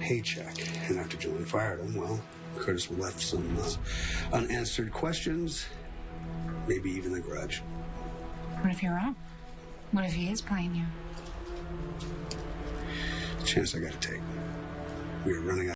paycheck. And after Julian fired him, well, Curtis left some unanswered questions, maybe even a grudge. What if you're wrong? What if he is playing you? Chance I got to take. We were running out.